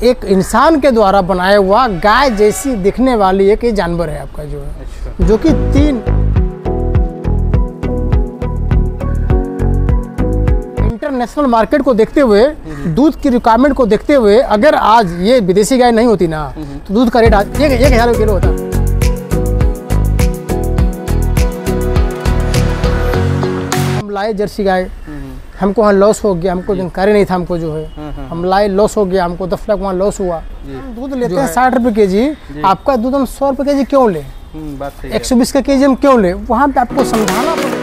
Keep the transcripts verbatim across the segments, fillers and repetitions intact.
एक इंसान के द्वारा बनाया हुआ गाय जैसी दिखने वाली एक ये जानवर है आपका जो है। अच्छा। जो कि तीन इंटरनेशनल मार्केट को देखते हुए, दूध की रिक्वायरमेंट को देखते हुए, अगर आज ये विदेशी गाय नहीं होती ना तो दूध का रेट आज एक एक हजार किलो होता। हम लाए जर्सी गाय, हमको वहाँ लॉस हो गया, हमको जानकारी नहीं था हमको जो है, हम लाए लॉस हो गया, हमको दस लाख वहाँ लॉस हुआ। दूध लेते हैं साठ रुपए के जी, आपका दूध हम सौ रुपए के जी क्यों ले, एक सौ बीस का के जी हम क्यों ले, वहाँ पे आपको समझाना पड़ेगा।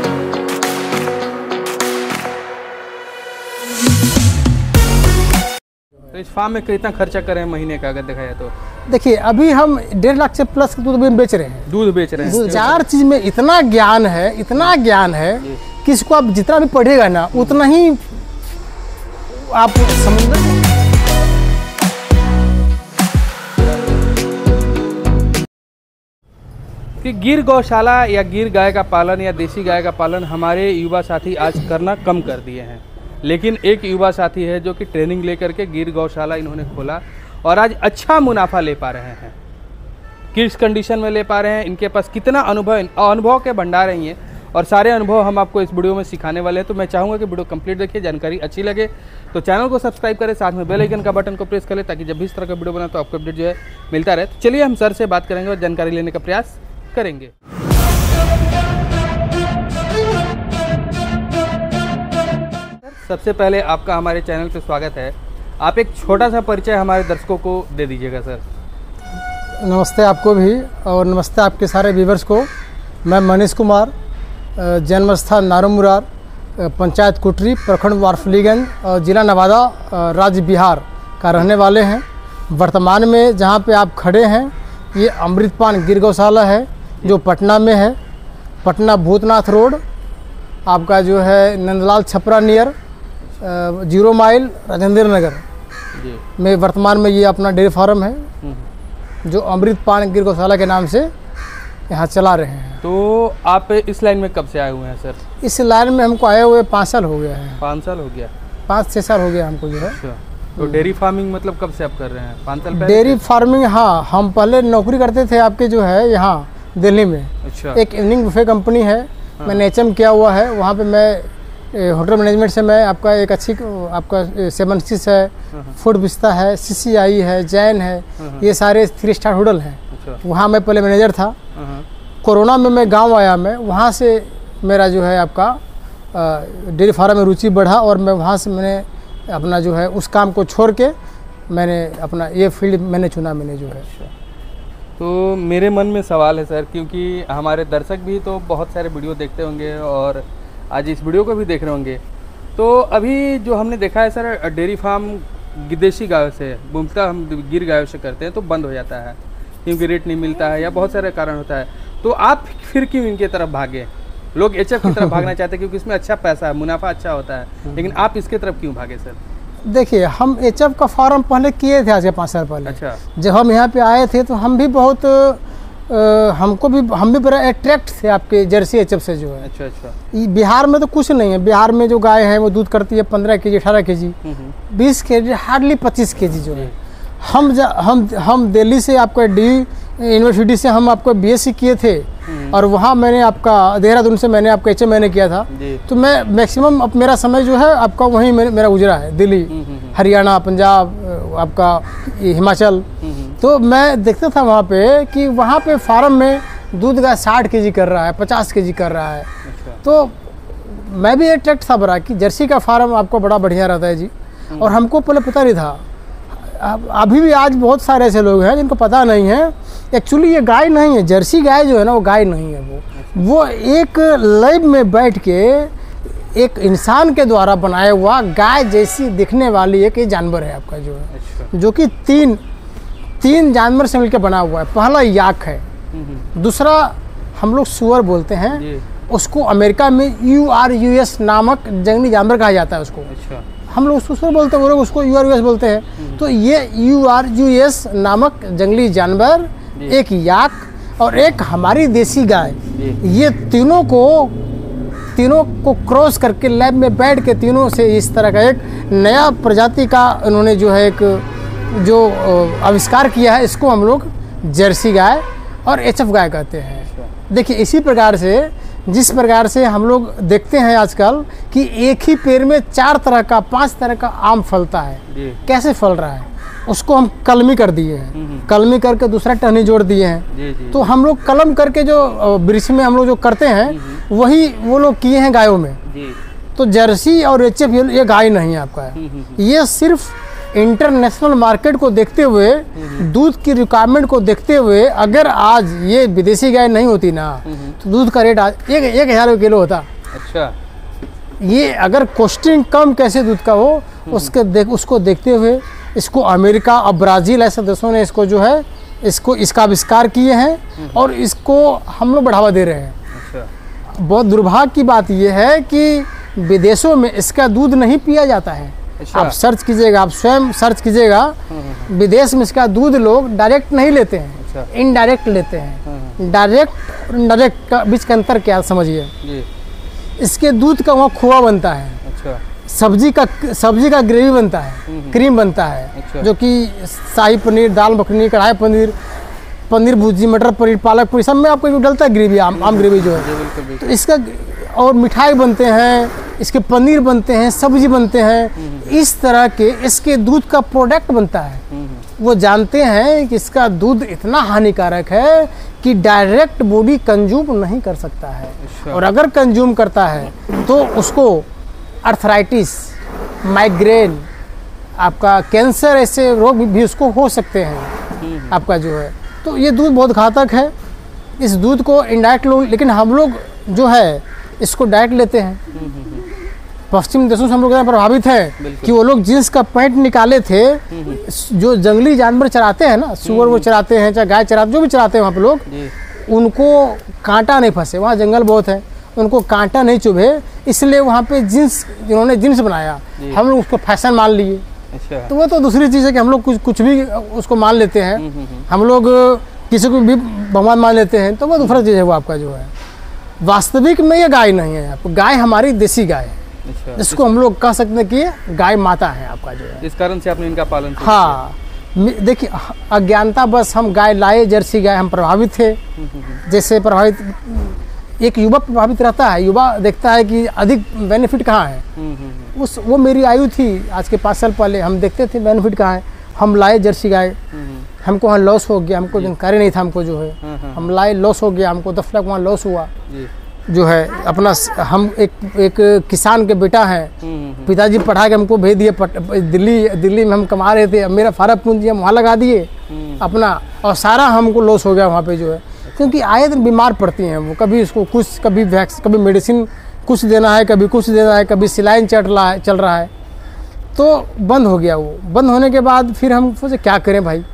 तो इस फार्म में कितना खर्चा करें महीने का अगर देखा जाए तो? देखिए अभी हम डेढ़ लाख से प्लस दूध भी बेच रहे हैं। दूध बेच रहे हैं। चार चीज में इतना ज्ञान है, इतना ज्ञान है कि इसको आप जितना भी पढ़ेगा ना उतना ही आप समुद्र कि गिर गौशाला या गिर गाय का पालन या देसी गाय का पालन हमारे युवा साथी आज करना कम कर दिए हैं, लेकिन एक युवा साथी है जो कि ट्रेनिंग लेकर के गिर गौशाला इन्होंने खोला और आज अच्छा मुनाफा ले पा रहे हैं। किस कंडीशन में ले पा रहे हैं, इनके पास कितना अनुभव अनुभव के भंडार हैं ये, और सारे अनुभव हम आपको इस वीडियो में सिखाने वाले हैं। तो मैं चाहूँगा कि वीडियो कंप्लीट देखिए, जानकारी अच्छी लगे तो चैनल को सब्सक्राइब करें, साथ में बेल आइकन का बटन को प्रेस करें ताकि जब भी इस तरह का वीडियो बना तो आपको अपडेट जो है मिलता रहे। तो चलिए हम सर से बात करेंगे और जानकारी लेने का प्रयास करेंगे। सबसे पहले आपका हमारे चैनल पे स्वागत है। आप एक छोटा सा परिचय हमारे दर्शकों को दे दीजिएगा सर। नमस्ते आपको भी और नमस्ते आपके सारे व्यूवर्स को। मैं मनीष कुमार, जन्म स्थान नारोमुरार, पंचायत कुटरी, प्रखंड वारफलीगंज और ज़िला नवादा, राज्य बिहार का रहने वाले हैं। वर्तमान में जहाँ पे आप खड़े हैं ये अमृतपान गिर गौशाला है जो पटना में है। पटना भूतनाथ रोड आपका जो है Nandlal Chhapra near zero mile Rajendra Nagar में वर्तमान में ये अपना डेयरी फार्म है जो अमृतपान गिर गौशाला के नाम से यहाँ चला रहे हैं। तो आप इस लाइन में कब से आए हुए हैं सर? इस लाइन में हमको आए हुए पाँच साल हो गया है। पाँच साल हो गया? पाँच छः साल हो गया हमको जो है। अच्छा। तो डेयरी फार्मिंग मतलब कब से आप कर रहे हैं? पाँच साल पहले? डेयरी फार्मिंग, हाँ, हम पहले नौकरी करते थे आपके जो है यहाँ दिल्ली में। अच्छा। एक इवनिंग बुफे कंपनी है, हाँ। मैंने एच एम किया हुआ है वहाँ पे। मैं होटल मैनेजमेंट से मैं आपका एक अच्छी आपका सेवन सिक्स है, फूड विस्ता है, सी सी आई है, जैन है, ये सारे थ्री स्टार होटल हैं। अच्छा। वहाँ मैं पहले मैनेजर था। कोरोना में मैं गांव आया, मैं वहाँ से मेरा जो है आपका डेयरी फार्म में रुचि बढ़ा और मैं वहाँ से मैंने अपना जो है उस काम को छोड़ के मैंने अपना ये फील्ड मैंने चुना मैंने जो है। अच्छा। तो मेरे मन में सवाल है सर, क्योंकि हमारे दर्शक भी तो बहुत सारे वीडियो देखते होंगे और आज इस वीडियो को भी देख रहे होंगे। तो अभी जो हमने देखा है सर, डेयरी फार्म विदेशी गायों से, मूलतः हम गिर गायों से करते हैं तो बंद हो जाता है क्योंकि रेट नहीं मिलता है या बहुत सारे कारण होता है। तो आप फिर क्यों इनके तरफ भागे? लोग एच एफ की तरफ भागना चाहते हैं क्योंकि इसमें अच्छा पैसा है, मुनाफा अच्छा होता है, लेकिन आप इसके तरफ क्यों भागे सर? देखिए हम एच एफ का फार्म पहले किए थे आज से पाँच साल पहले। अच्छा। जब हम यहाँ पे आए थे तो हम भी बहुत आ, हमको भी हम भी बड़ा अट्रैक्ट थे आपके जर्सी एच एफ से जो है। अच्छा अच्छा। बिहार में तो कुछ नहीं है, बिहार में जो गाय है वो दूध करती है पंद्रह के जी, अठारह के जी, बीस के जी, हार्डली पच्चीस के जी जो है। हम जा, हम हम दिल्ली से आपका डी यूनिवर्सिटी से हम आपको बी एस सी किए थे और वहाँ मैंने आपका देहरादून से मैंने आपका एच एम मैंने किया था। तो मैं मैक्सिमम अब मेरा समय जो है आपका वहीं मेरा गुजरा है, दिल्ली, हरियाणा, पंजाब, आपका हिमाचल। तो मैं देखता था वहाँ पे कि वहाँ पे फार्म में दूध का साठ के जी कर रहा है, पचास के जी कर रहा है। अच्छा। तो मैं भी अट्रैक्ट था बड़ा कि जर्सी का फार्म आपको बड़ा बढ़िया रहता है जी, और हमको पहले पता नहीं था। अभी भी आज बहुत सारे ऐसे लोग हैं जिनको पता नहीं है एक्चुअली ये गाय नहीं है, जर्सी गाय जो है ना वो गाय नहीं है, वो वो एक लाइव में बैठ के एक इंसान के द्वारा बनाया हुआ गाय जैसी दिखने वाली एक ये जानवर है आपका जो है। अच्छा। जो कि तीन तीन जानवर से मिलकर बना हुआ है। पहला याक है, दूसरा हम लोग सुअर बोलते हैं, उसको अमेरिका में यू आर यू एस नामक जंगली जानवर कहा जाता है उसको। अच्छा। हम लोग सुअर बोलते हैं, वो लोग उसको यू आर यू एस बोलते हैं। तो ये यू आर यू एस नामक जंगली जानवर, एक याक और एक हमारी देसी गाय, ये तीनों को तीनों को क्रॉस करके लैब में बैठ के तीनों से इस तरह का एक नया प्रजाति का उन्होंने जो है एक जो अ, आविष्कार किया है, इसको हम लोग जर्सी गाय और एच एफ गाय कहते हैं। देखिए इसी प्रकार से जिस प्रकार से हम लोग देखते हैं आजकल कि एक ही पेड़ में चार तरह का पांच तरह का आम फलता है, कैसे फल रहा है, उसको हम कलमी कर दिए हैं, कलमी करके दूसरा टहनी जोड़ दिए हैं। तो हम लोग कलम करके जो वृक्ष में हम लोग जो करते हैं वही वो लोग किए हैं गायों में। तो जर्सी और एच एफ ये गाय नहीं है आपका है, ये सिर्फ इंटरनेशनल मार्केट को देखते हुए, दूध की रिक्वायरमेंट को देखते हुए, अगर आज ये विदेशी गाय नहीं होती ना तो दूध का रेट आज एक एक हज़ार रुपये किलो होता। अच्छा, ये अगर कॉस्टिंग कम कैसे दूध का हो उसके देख उसको देखते हुए इसको अमेरिका और ब्राज़ील ऐसे देशों ने इसको जो है इसको इसका आविष्कार किए हैं और इसको हम लोग बढ़ावा दे रहे हैं। अच्छा। बहुत दुर्भाग्य की बात यह है कि विदेशों में इसका दूध नहीं पिया जाता है। अच्छा। आप सर्च कीजिएगा, आप स्वयं सर्च कीजिएगा, विदेश में इसका दूध लोग डायरेक्ट नहीं लेते हैं। अच्छा। इनडायरेक्ट लेते हैं। डायरेक्ट और इनडायरेक्ट का बीच का अंतर क्या समझिए। इसके दूध का वहाँ खोआ बनता है। अच्छा। सब्जी का सब्जी का ग्रेवी बनता है, क्रीम बनता है। अच्छा। जो कि शाही पनीर, दाल मखनी, कढ़ाई पनीर, पनीर भुर्जी, मटर पनीर, पालक पनीर, सब में आपको जो डलता है ग्रेवी, आम आम ग्रेवी जो है। तो इसका और मिठाई बनते हैं, इसके पनीर बनते हैं, सब्जी बनते हैं, इस तरह के इसके दूध का प्रोडक्ट बनता है। वो जानते हैं कि इसका दूध इतना हानिकारक है कि डायरेक्ट बॉडी कंज्यूम नहीं कर सकता है। अच्छा। और अगर कंज्यूम करता है तो उसको अर्थराइटिस, माइग्रेन, आपका कैंसर, ऐसे रोग भी, भी उसको हो सकते हैं आपका जो है। तो ये दूध बहुत घातक है। इस दूध को इनडायरेक्ट लोग, लेकिन हम लोग जो है इसको डायरेक्ट लेते हैं। पश्चिम देशों से हम लोग प्रभावित हैं कि वो लोग जींस का पैंट निकाले थे, जो जंगली जानवर चराते हैं ना, सुअर वो चराते हैं, चाहे गाय चराते, जो भी चराते हैं वहाँ पे लोग, उनको कांटा नहीं फंसे, वहाँ जंगल बहुत है, उनको कांटा नहीं चुभे, इसलिए वहाँ पे जींस, जिन्होंने जींस बनाया, हम लोग उसको फैशन मान लिए। अच्छा। तो वो तो दूसरी चीज़ है कि हम लोग कुछ कुछ भी उसको मान लेते हैं, हम लोग किसी को भी भगवान मान लेते हैं, तो वो दूसरा चीज़ है वो आपका जो है। वास्तविक में ये गाय नहीं है, आपको गाय हमारी देसी गाय है। अच्छा। जिसको हम लोग कह सकते हैं कि गाय माता है आपका जो है। इस कारण से आपने इनका पालन किया? हाँ, देखिए अज्ञानता बस हम गाय लाए, जर्सी गाय, हम प्रभावित थे। जैसे प्रभावित एक युवा प्रभावित रहता है, युवा देखता है कि अधिक बेनिफिट कहाँ है। उस वो मेरी आयु थी आज के पाँच साल पहले, हम देखते थे बेनिफिट कहाँ है, हम लाए जर्सी गाय, हमको वहाँ लॉस हो गया, हमको जानकारी नहीं था हमको जो है, हम लाए लॉस हो गया, हमको दस लाख वहाँ लॉस हुआ जो है अपना। हम एक एक किसान के बेटा हैं, पिताजी पढ़ा के हमको भेज दिए दिल्ली, दिल्ली में हम कमा रहे थे, मेरा सारा पूंजी हम वहाँ लगा दिए अपना, और सारा हमको लॉस हो गया वहाँ पे जो है। क्योंकि आए दिन बीमार पड़ती हैं वो, कभी उसको कुछ, कभी वैक्स, कभी मेडिसिन कुछ देना है, कभी कुछ देना है, कभी सिलाइन चल रहा है चल रहा है तो बंद हो गया वो। बंद होने के बाद फिर हम सोचे क्या करें भाई,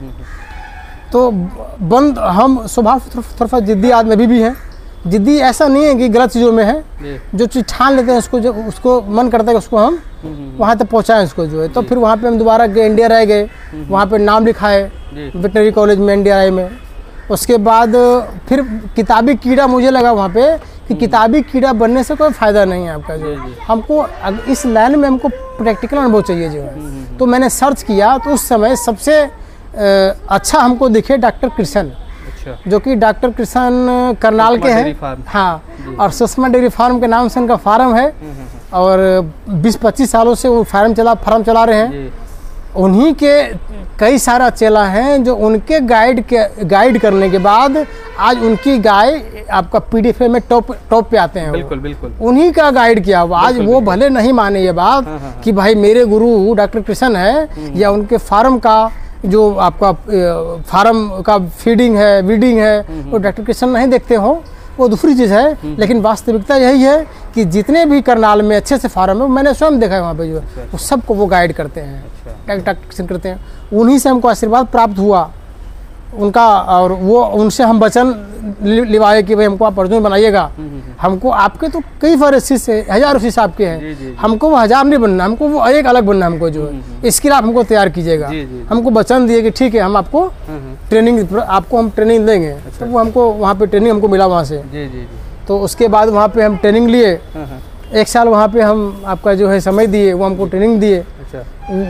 तो बंद, हम स्वभाव थोड़ा सा जिद्दी आदमी अभी भी हैं। जिद्दी ऐसा नहीं है कि गलत चीज़ों में है, जो चीज़ ठान लेते हैं उसको, जो उसको मन करता है कि उसको हम वहाँ तक पहुँचाएं उसको जो है। तो फिर वहाँ पे हम दोबारा गए, इंडिया रह गए, वहाँ पे नाम लिखाए वेटनरी कॉलेज में, एन डी आर आई में। उसके बाद फिर किताबी कीड़ा मुझे लगा वहाँ पे कि किताबी कीड़ा बनने से कोई फ़ायदा नहीं है आपका जो है। हमको इस लाइन में हमको प्रैक्टिकल अनुभव चाहिए जो है। तो मैंने सर्च किया तो उस समय सबसे अच्छा हमको दिखे डॉक्टर कृष्ण, जो कि डॉक्टर कृष्ण करनाल के हैं। हाँ, और सुषमा डेयरी फार्म के नाम से उनका फार्म है और बीस पच्चीस सालों से वो फार्म चला फार्म चला रहे हैं। उन्हीं के कई सारा चेला हैं जो उनके गाइड के गाइड करने के बाद आज उनकी गाय आपका पीडीएफ में टॉप टॉप पे आते हैं। बिल्कुल बिल्कुल उन्हीं का गाइड किया हुआ। आज वो भले नहीं माने ये बात हाँ, हाँ, कि भाई मेरे गुरु डॉक्टर कृष्ण है या उनके फार्म का जो आपका फार्म का फीडिंग है, वीडिंग है, वो डॉक्टर कृष्ण नहीं देखते हो, वो दूसरी चीज़ है। लेकिन वास्तविकता यही है कि जितने भी करनाल में अच्छे से फार्म है, मैंने स्वयं देखा है वहाँ पे जो है, वो सबको वो गाइड करते हैं, डॉक्टर कृष्ण करते हैं। उन्हीं से हमको आशीर्वाद प्राप्त हुआ उनका, और वो उनसे हम वचन लिवाए कि भाई हमको आप अर्जुन बनाइएगा। हमको आपके तो कई सारे शिष्य, हजारों शिष्य आपके हैं, हमको वो हजार नहीं बनना, हमको वो एक अलग बनना हमको जो है, इसके लिए आप हमको तैयार कीजिएगा। हमको वचन दिए कि ठीक है हम आपको ट्रेनिंग, आपको हम ट्रेनिंग देंगे। तो वो हमको वहाँ पे ट्रेनिंग हमको मिला वहाँ से। तो उसके बाद वहाँ पे हम ट्रेनिंग लिए, एक साल वहाँ पे हम आपका जो है समय दिए, वो हमको ट्रेनिंग दिए।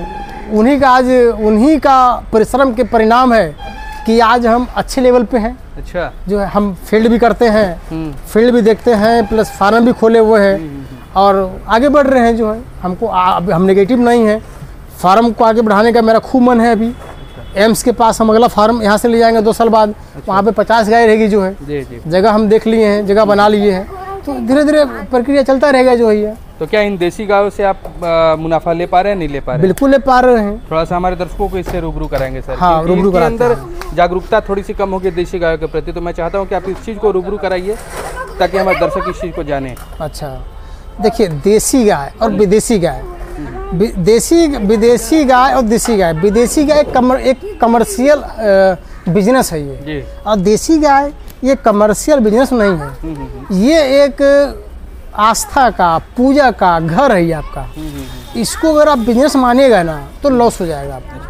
उन्हीं का आज उन्हीं का परिश्रम के परिणाम है कि आज हम अच्छे लेवल पे हैं। अच्छा, जो है हम फील्ड भी करते हैं, हम्म, फील्ड भी देखते हैं, प्लस फार्म भी खोले हुए हैं और आगे बढ़ रहे हैं। जो है हमको आ- अब हम नेगेटिव नहीं है, फार्म को आगे बढ़ाने का मेरा खूब मन है। अभी एम्स के पास हम अगला फार्म यहाँ से ले जाएंगे दो साल बाद, वहाँ पे पचास गाय रहेगी। जो है जी जी। जगह हम देख लिए हैं, जगह बना लिए हैं, तो धीरे धीरे प्रक्रिया चलता रहेगा। जो है ये तो क्या इन देसी गायों से आप आ, मुनाफा ले पा रहे हैं, नहीं ले पा रहे हैं? बिल्कुल ले पा रहे हैं। थोड़ा सा हमारे दर्शकों को इससे रूबरू कराएंगे सर। हाँ, क्योंकि रूबरू इनके कराते अंदर जागरूकता थोड़ी सी कम होगी देसी गायों के प्रति, तो मैं चाहता हूँ कि आप इस चीज़ को रूबरू कराइए ताकि हमारे दर्शक इस चीज़ को जाने। अच्छा, देखिए देसी गाय और विदेशी गाय, वि- देसी विदेशी गाय और देसी गाय, विदेशी गाय कमर, एक कमर्शियल बिजनेस है ये, जी। और देसी गाय ये कमर्शियल बिजनेस नहीं है। हम्म, हम्म, ये एक आस्था का, पूजा का घर है ये आपका। हम्म, हम्म, इसको अगर आप बिजनेस मानिएगा ना तो लॉस हो जाएगा आपका।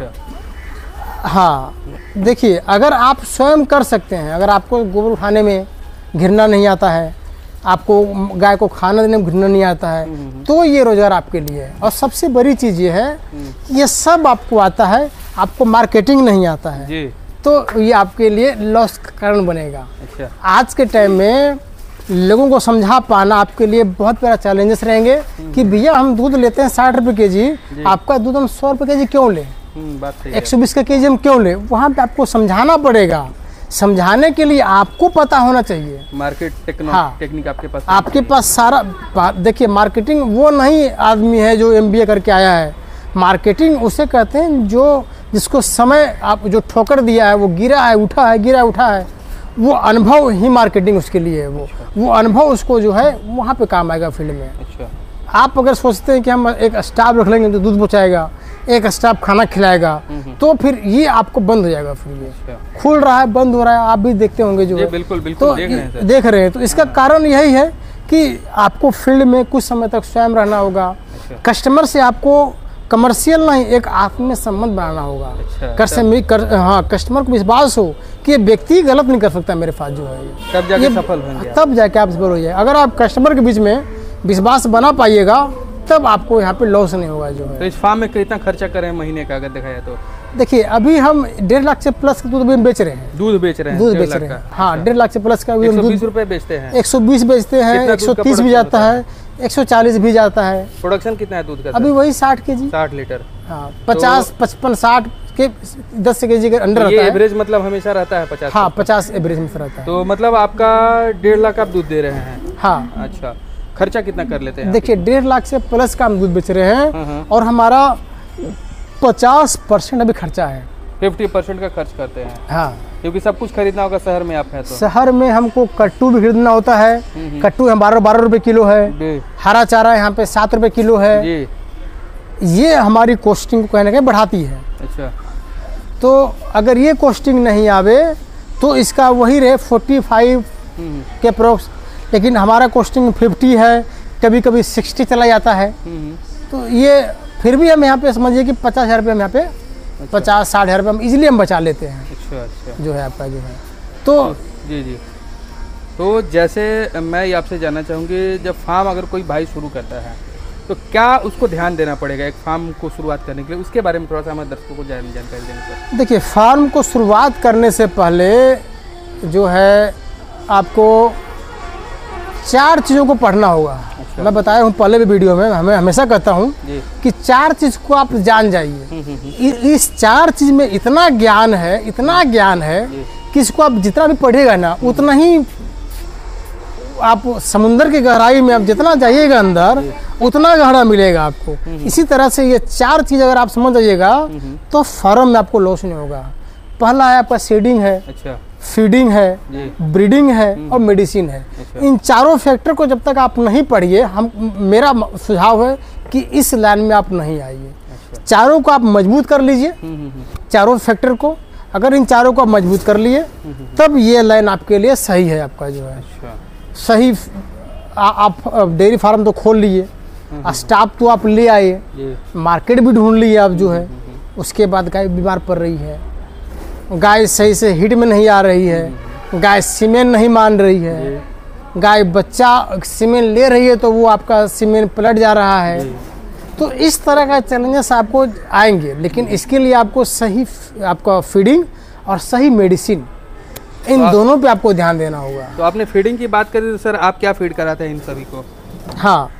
अच्छा, हाँ, देखिए अगर आप स्वयं कर सकते हैं, अगर आपको गोबर उठाने में घिरना नहीं आता है, आपको गाय को खाना देने में घिरना नहीं आता है, तो ये रोजगार आपके लिए है। और सबसे बड़ी चीज़ ये है, ये सब आपको आता है, आपको मार्केटिंग नहीं आता है, जी। तो ये आपके लिए लॉस का कारण बनेगा। अच्छा, आज के टाइम में लोगों को समझा पाना आपके लिए बहुत बड़ा चैलेंजेस रहेंगे कि भैया हम दूध लेते हैं साठ रुपये के जी, आपका दूध हम सौ रुपये के जी क्यों लें, हम्म, बात सही है। एक सौ बीस का के जी हम क्यों लें। वहाँ पे आपको समझाना पड़ेगा। समझाने के लिए आपको पता होना चाहिए। मार्केट टेक्नो हाँ। टेक्निक आपके पास आपके पास सारा बा- देखिए, मार्केटिंग वो नहीं आदमी है जो एमबीए करके आया है। मार्केटिंग उसे कहते हैं जो जिसको समय आप जो ठोकर दिया है, वो गिरा है उठा है, गिरा उठा है, वो अनुभव ही मार्केटिंग उसके लिए है। वो वो अनुभव उसको जो है वहाँ पे काम आएगा फील्ड में। अच्छा, आप अगर सोचते हैं कि हम एक स्टाफ रख लेंगे तो दूध पहुँचाएगा, एक स्टाफ खाना खिलाएगा, तो फिर ये आपको बंद हो जाएगा। फिर ये अच्छा, खुल रहा है, बंद हो रहा है, आप भी देखते होंगे जो जी, है। बिल्कुल बिल्कुल तो देख रहे हैं सर। देख रहे हैं तो इसका कारण यही है कि आपको फील्ड में कुछ समय तक स्वयं रहना होगा। अच्छा, कस्टमर से आपको कमर्शियल नहीं, एक आत्मीय संबंध बनाना होगा। अच्छा, कर से कर, हाँ, कस्टमर को विश्वास हो कि ये व्यक्ति गलत नहीं कर सकता मेरे पास जो है ये। तब जाके ये- सफल होंगे आप। तब जाके आप सफल हो जाए। अगर आप कस्टमर के बीच में विश्वास बना पाइएगा तब आपको यहाँ पे लॉस नहीं होगा जो है। तो इस फार्म में कितना खर्चा करें महीने का अगर देखा जाए तो? देखिए अभी हम डेढ़ लाख से प्लस का दूध अभी हम बेच रहे हैं। दूध बेच रहे हैं दूध डेढ़ बेच लाख रहे हैं, का? हाँ, डेढ़ लाख से प्लस का भी एक हम सौ दूध बीस रुपए बेचते हैं। एक सौ बीस बेचते हैं, कितना एक सौ दूध का तीस भी प्रोडक्शन जाता होता है, एक सौ चालीस भी जाता है। प्रोडक्शन कितना है दूध का अभी वही साठ के जी, साठ लीटर। हाँ, पचास पचपन साठ के दस के जी के अंडर ये रहता है। एवरेज मतलब हमेशा रहता है पचास? हाँ, पचास एवरेज में से रहता है। तो मतलब आपका डेढ़ लाख आप दूध दे रहे हैं? हाँ, अच्छा, खर्चा कितना कर लेते हैं? देखिए डेढ़ लाख से प्लस का हम दूध बेच रहे हाँ, हैं हाँ। और हमारा पचास परसेंट अभी खर्चा है। फिफ्टी परसेंट का खर्च करते हैं हाँ, क्योंकि सब कुछ खरीदना होगा शहर में आप हैं तो। शहर में हमको कट्टू भी खरीदना होता है। हम्म। कट्टू यहाँ बारह बारह रुपए किलो है, जी हरा चारा यहाँ पे सात रुपए किलो है। जी। ये हमारी कॉस्टिंग को कहने के बढ़ाती है। अच्छा, तो अगर ये कॉस्टिंग नहीं आवे तो इसका वही रहे फोर्टी फाइव हम्म, के अप्रोक्स, लेकिन हमारा कॉस्टिंग फिफ्टी है, कभी कभी सिक्सटी चला जाता है। हम्म, तो ये फिर भी हम यहाँ पे समझिए कि पचास हज़ार रुपये हम यहाँ पे पचास साठ हज़ार रुपये हम इजीली हम बचा लेते हैं अच्छा अच्छा। जो है आपका जो है। तो जी जी। तो जैसे मैं ये आपसे जानना चाहूँगी, जब फार्म अगर कोई भाई शुरू करता है तो क्या उसको ध्यान देना पड़ेगा एक फार्म को शुरुआत करने के लिए? उसके बारे में थोड़ा सा हमारे दर्शकों को जान जानकारी देना सर। देखिए, फार्म को शुरुआत करने से पहले जो है आपको चार चीज़ों को पढ़ना होगा। अच्छा। मैं बताया हूँ पहले भी वीडियो में, हमें हमेशा कहता हूँ जी। कि चार चीज़ को आप जान जाइए। हम्म, हम्म, हम्म, इ- इस चार चीज़ में इतना ज्ञान है, इतना ज्ञान है जी। कि इसको आप जितना भी पढ़ेगा ना उतना ही आप समुंदर की गहराई में आप जितना जाइएगा अंदर उतना गहरा मिलेगा आपको। इसी तरह से ये चार चीज़ अगर आप समझ जाइएगा तो फार्म में आपको लॉस नहीं होगा। पहला है आपका सीडिंग है, अच्छा फीडिंग है, जी। ब्रीडिंग है और मेडिसिन है। अच्छा। इन चारों फैक्टर को जब तक आप नहीं पढ़िए, हम मेरा सुझाव है कि इस लाइन में आप नहीं आइए। अच्छा। चारों को आप मजबूत कर लीजिए, हम्म, हम्म, हम्म, चारों फैक्टर को अगर इन चारों को आप मजबूत कर लिए तब ये लाइन आपके लिए सही है। आपका जो है अच्छा सही आ, आप डेयरी फार्म तो खोल लिए, स्टाफ तो आप ले आए, जी। मार्केट भी ढूंढ लिए आप जो है। उसके बाद गाय बीमार पड़ रही है, गाय सही से हिट में नहीं आ रही है, गाय सीमेंट नहीं मान रही है, गाय बच्चा सीमेंट ले रही है तो वो आपका सीमेंट पलट जा रहा है। तो इस तरह का चैलेंजेस आपको आएंगे, लेकिन इसके लिए आपको सही आपका फीडिंग और सही मेडिसिन, इन तो दोनों पे आपको ध्यान देना होगा। तो आपने फीडिंग की बात करी तो सर आप क्या फीड कराते हैं इन सभी को? हाँ,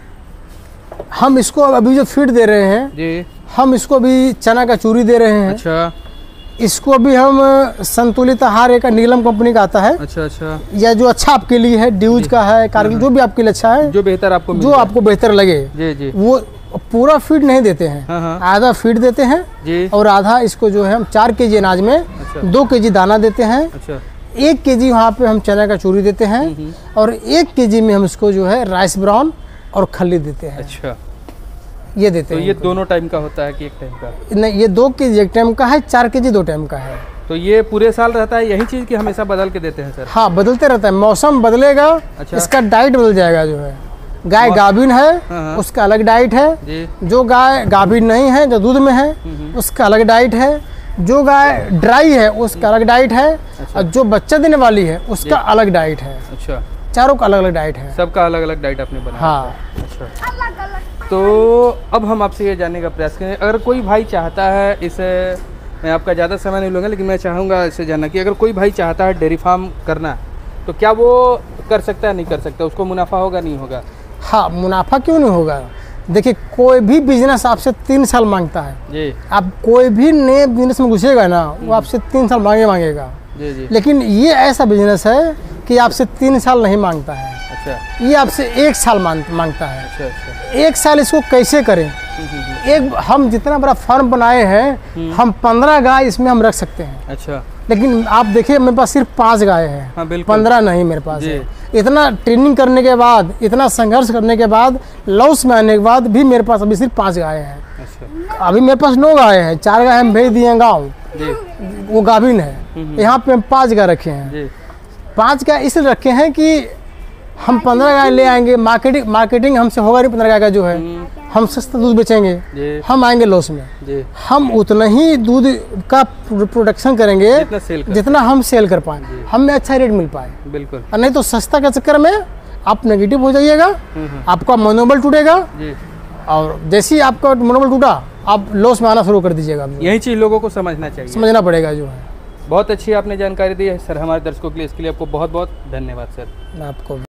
हम इसको अभी जो फीड दे रहे हैं जी, हम इसको अभी चना का चूरी दे रहे हैं। अच्छा इसको भी हम संतुलित आहार एक नीलम कंपनी का आता है, अच्छा अच्छा, या जो अच्छा आपके लिए है, ड्यूज का है, कारगिल, जो भी आपके लिए अच्छा है, जो बेहतर आपको मिल जो जाए। आपको बेहतर लगे, जी जी, वो पूरा फीड नहीं देते हैं, हाँ हाँ, आधा फीड देते हैं जी, और आधा इसको जो है हम चार के जी अनाज में अच्छा दो के जी दाना देते हैं, अच्छा, एक के जी वहाँ पे हम चना का चूरी देते हैं, और एक के जी में हम इसको जो है राइस ब्राउन और खल्ली देते हैं। अच्छा, ये देते तो हैं ये इनको। दोनों टाइम का होता है कि एक टाइम का? नहीं, ये दो के जी एक टाइम का है, चार के जी दो टाइम का है। तो ये पूरे साल रहता है यही चीज़ कि हमेशा बदल के देते हैं सर? हाँ, बदलते रहता है, मौसम बदलेगा, अच्छा। इसका डाइट बदल जाएगा। जो है गाय गाभिन है हाँ, हाँ। उसका अलग डाइट है, जी, जो गाय गाभिन नहीं है, जो दूध में है उसका अलग डाइट है, जो गाय ड्राई है उसका अलग डाइट है, और जो बच्चा देने वाली है उसका अलग डाइट है। अच्छा, चारों का अलग अलग डाइट है। सबका अलग अलग डाइट आपने बनाया? हाँ, अच्छा। तो अब हम आपसे ये जानने का प्रयास करें, अगर कोई भाई चाहता है, इसे मैं आपका ज़्यादा समय नहीं लूँगा, लेकिन मैं चाहूँगा इसे जानना कि अगर कोई भाई चाहता है डेयरी फार्म करना, तो क्या वो कर सकता है, नहीं कर सकता, उसको मुनाफा होगा नहीं होगा? हाँ, मुनाफा क्यों नहीं होगा। देखिए, कोई भी बिजनेस आपसे तीन साल मांगता है। जी आप कोई भी नए बिजनेस में घुसेगा ना, वो आपसे तीन साल मांगे मांगेगा, जी जी, लेकिन ये ऐसा बिजनेस है कि आपसे तीन साल नहीं मांगता है, अच्छा ये आपसे एक साल मांग मांगता है। अच्छा अच्छा, एक साल इसको कैसे करें? एक हम जितना बड़ा फार्म बनाए हैं, हम पंद्रह गाय इसमें हम रख सकते हैं, अच्छा, लेकिन आप देखिए मेरे पास सिर्फ पाँच गाय हैं, हाँ बिल्कुल, पंद्रह नहीं मेरे पास जी। है। इतना ट्रेनिंग करने के बाद, इतना संघर्ष करने के बाद, लॉस में आने के बाद भी मेरे पास अभी सिर्फ पाँच गाय हैं। अच्छा, अभी मेरे पास नौ गाय हैं, चार गाय हम भेज दिए हैं गाँव, जी वो गाभिन है। यहाँ पे हम पाँच गाय रखे हैं। जी, पाँच गाय इसलिए रखे हैं कि हम पंद्रह गाय ले आएंगे, मार्केटिंग मार्केटिंग हमसे होगा नहीं, पंद्रह गाय का जो है हम सस्ता दूध बेचेंगे, जी हम आएंगे लॉस में। जी, हम उतना ही दूध का प्रोडक्शन करेंगे जितना सेल कर, जितना हम सेल कर पाए, हमें अच्छा रेट मिल पाए, बिल्कुल, और नहीं तो सस्ता के चक्कर में आप नेगेटिव हो जाइएगा, आपका मनोबल टूटेगा, जी। और जैसे ही आपका मनोबल टूटा आप लॉस में आना शुरू कर दीजिएगा। आप जो यही चीज़ लोगों को समझना चाहिए। समझना पड़ेगा जो है। बहुत अच्छी आपने जानकारी दी है सर हमारे दर्शकों के लिए, इसके लिए आपको बहुत बहुत धन्यवाद सर। मैं आपको